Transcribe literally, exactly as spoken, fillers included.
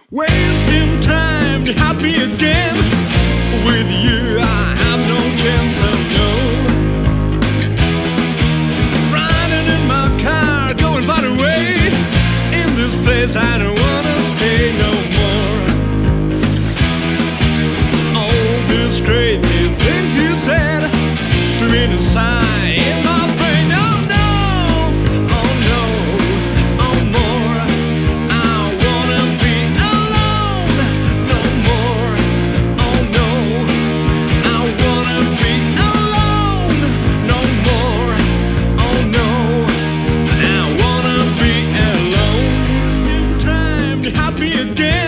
Wasting time to happy again. With you I have no chance of no. Riding in my car, going far away. In this place I don't wanna stay no more. All these crazy things you said swimming inside in my brain. Oh no, oh no, oh more. I wanna be alone no more. Oh no, I wanna be alone no more. Oh no, I wanna be alone. Wasting time to happy again.